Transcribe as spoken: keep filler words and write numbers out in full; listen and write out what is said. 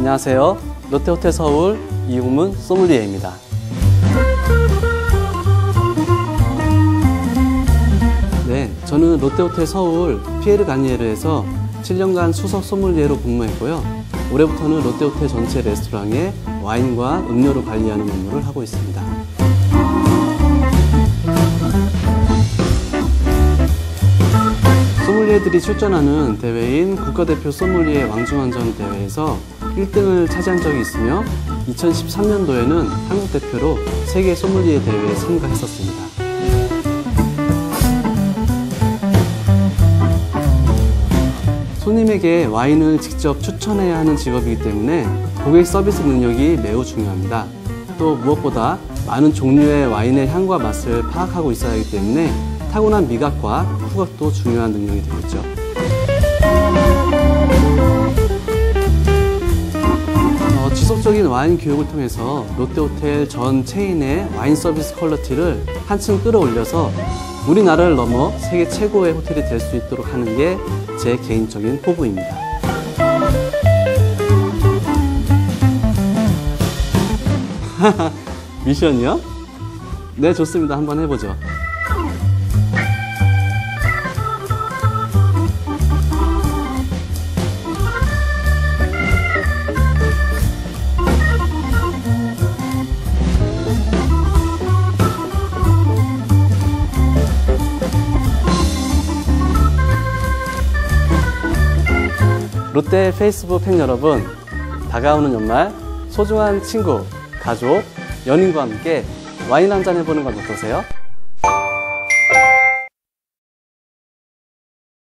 안녕하세요. 롯데호텔 서울 이용문 소믈리에입니다. 네, 저는 롯데호텔 서울 피에르 가니에르에서 칠 년간 수석 소믈리에로 근무했고요. 올해부터는 롯데호텔 전체 레스토랑의 와인과 음료를 관리하는 업무를 하고 있습니다. 소믈리에들이 출전하는 대회인 국가대표 소믈리에 왕중왕전 대회에서 일 등을 차지한 적이 있으며 이천십삼 년도에는 한국 대표로 세계 소믈리에 대회에 참가했었습니다. 손님에게 와인을 직접 추천해야 하는 직업이기 때문에 고객 서비스 능력이 매우 중요합니다. 또 무엇보다 많은 종류의 와인의 향과 맛을 파악하고 있어야 하기 때문에 타고난 미각과 후각도 중요한 능력이 되겠죠. 어, 지속적인 와인 교육을 통해서 롯데호텔 전 체인의 와인 서비스 퀄리티를 한층 끌어올려서 우리나라를 넘어 세계 최고의 호텔이 될 수 있도록 하는 게 제 개인적인 포부입니다. 미션이요? 네, 좋습니다. 한번 해보죠. 롯데 페이스북 팬 여러분, 다가오는 연말 소중한 친구, 가족, 연인과 함께 와인 한잔 해보는 건 어떠세요?